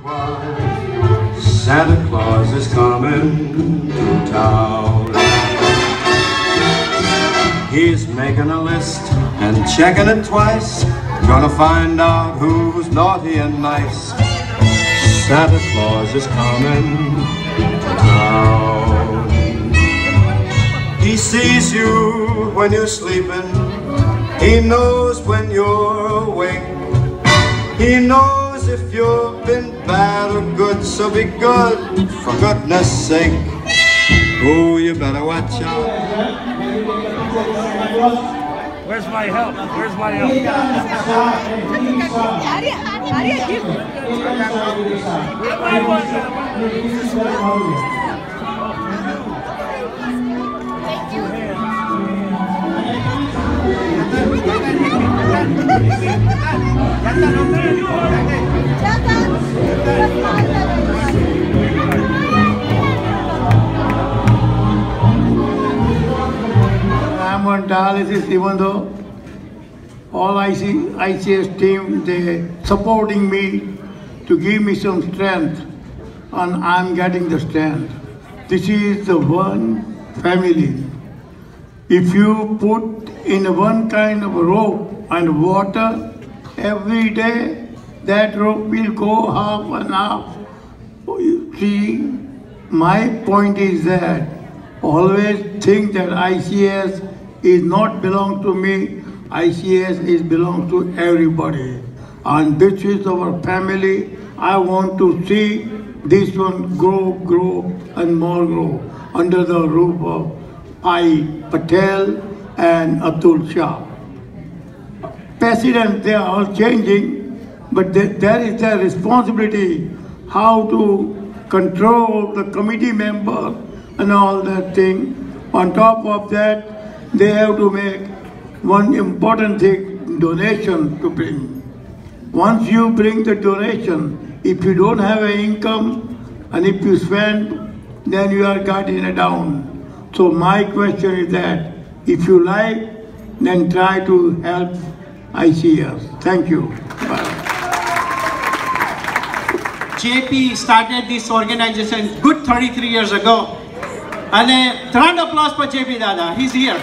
Santa Claus is coming to town. He's making a list and checking it twice, gonna find out who's naughty and nice. Santa Claus is coming to town. He sees you when you're sleeping, he knows when you're awake, he knows if you've been bad or good, so be good for goodness sake. Oh, you better watch out. Where's my help? Where's my help? I'm on dialysis, even though all ICS team, they supporting me to give me some strength, and I'm getting the strength. This is the one family. If you put in one kind of rope and water every day, that rope will go half and half. You see, my point is that always think that ICS is not belong to me, ICS is belong to everybody. And this is our family. I want to see this one grow and more grow under the roof of Pai Patel and Atul Shah. President, they are all changing, but there is their responsibility how to control the committee member and all that thing. On top of that, they have to make one important thing, donation to bring. Once you bring the donation, if you don't have an income and if you spend, then you are getting it down. So my question is that if you like, then try to help ICS. Thank you. Bye. JP started this organization good 33 years ago. And a round of applause for JP Dada. He's here.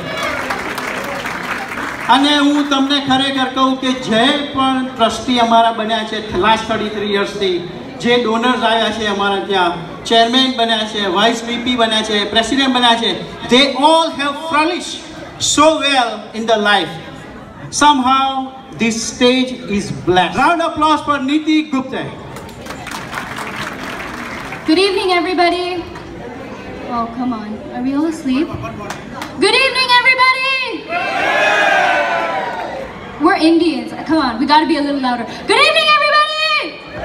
અને હું તમને ખરેખર કહું કે જે પણ trustee અમારા બન્યા છે લાસ્ટ 33 યર્સથી, જે ડોનર્સ આવ્યા છે અમારા ત્યાં, ચેરમેન બન્યા છે, વાઇસ VP બન્યા છે, પ્રેસિડેન્ટ બન્યા છે, they all have flourished so well in their life. Somehow this stage is blessed. Round of applause for Niti Gupta. Good evening, everybody. Oh, come on. Are we all asleep? Good evening, everybody. We're Indians. Come on, we gotta be a little louder. Good evening, everybody!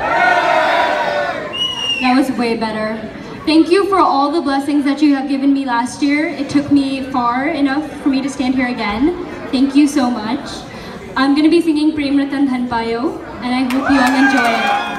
That was way better. Thank you for all the blessings that you have given me last year. It took me far enough for me to stand here again. Thank you so much. I'm gonna be singing Prem Ratan Dhan Payo, and I hope you all enjoy it.